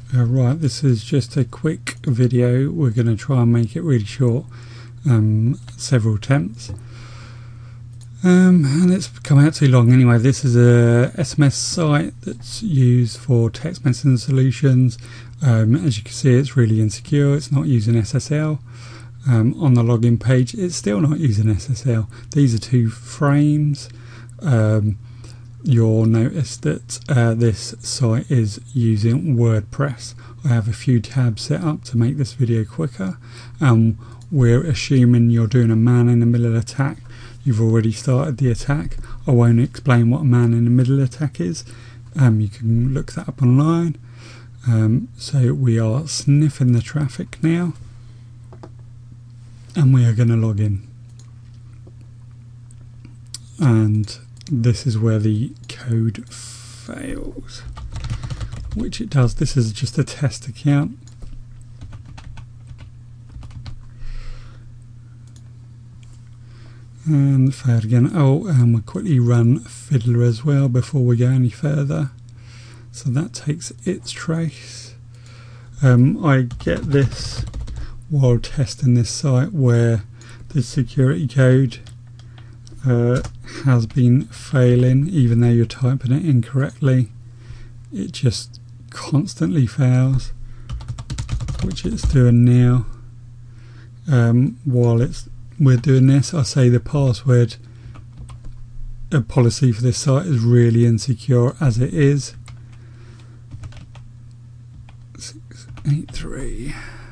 Right, this is just a quick video. We're going to try and make it really short, several attempts, and it's come out too long anyway. This is a SMS site that's used for text messaging solutions. As you can see, it's really insecure. It's not using SSL. On the login page, it's still not using SSL. These are two frames. You'll notice that this site is using WordPress. I have a few tabs set up to make this video quicker. We're assuming you're doing a man-in-the-middle attack. You've already started the attack. I won't explain what a man-in-the-middle attack is. You can look that up online. So we are sniffing the traffic now, and we are going to log in. And this is where the code fails, which it does. This is just a test account. And failed again. Oh, and we'll quickly run Fiddler as well before we go any further. So that takes its trace. I get this while testing this site where the security code has been failing, even though you're typing it incorrectly. It just constantly fails, which it's doing now. While we're doing this, I say the password policy for this site is really insecure as it is. 683.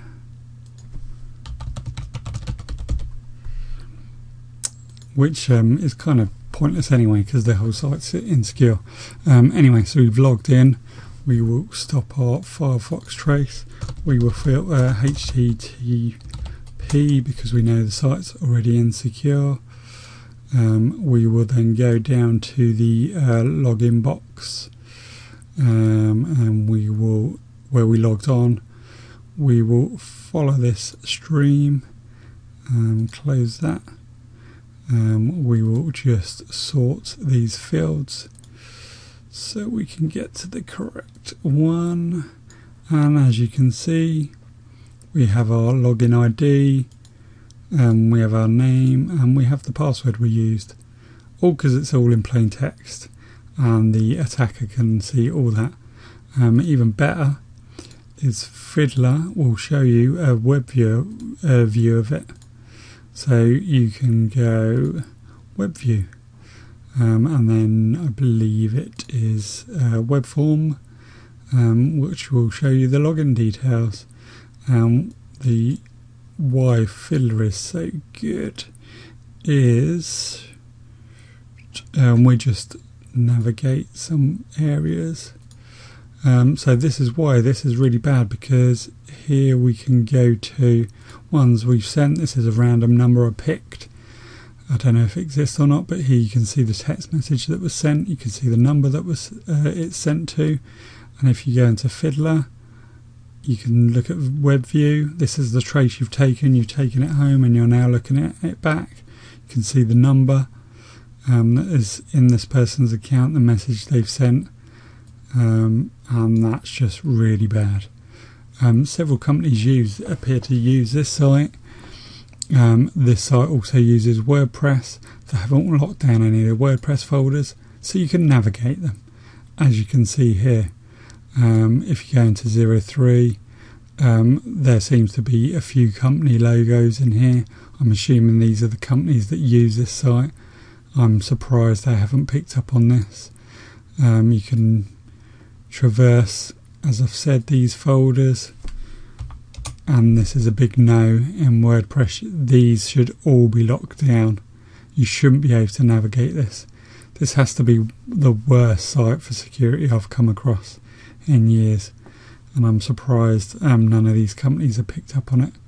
Which is kind of pointless anyway, because the whole site's insecure. Anyway, so we've logged in. We will stop our Firefox trace. We will filter HTTP because we know the site's already insecure. We will then go down to the login box, and we will, where we logged on, we will follow this stream. Close that. We will just sort these fields so we can get to the correct one. And as you can see, we have our login ID, we have our name, and we have the password we used, all because it's all in plain text and the attacker can see all that. Even better is Fiddler will show you a web view of it. So you can go web view, and then I believe it is web form, which will show you the login details. The why Fiddler is so good is we just navigate some areas. So this is why this is really bad, because here we can go to ones we've sent. This is a random number I picked. I don't know if it exists or not, but here you can see the text message that was sent. You can see the number that was it's sent to. And if you go into Fiddler, you can look at web view. This is the trace you've taken. You've taken it home and you're now looking at it back. You can see the number that is in this person's account, the message they've sent. And that's just really bad. Several companies appear to use this site. This site also uses WordPress. They haven't locked down any of the WordPress folders, so you can navigate them, as you can see here. If you go into 03, there seems to be a few company logos in here. I'm assuming these are the companies that use this site. I'm surprised they haven't picked up on this. You can traverse, as I've said, these folders, and this is a big no in WordPress. These should all be locked down. You shouldn't be able to navigate this. This has to be the worst site for security I've come across in years, and I'm surprised none of these companies have picked up on it.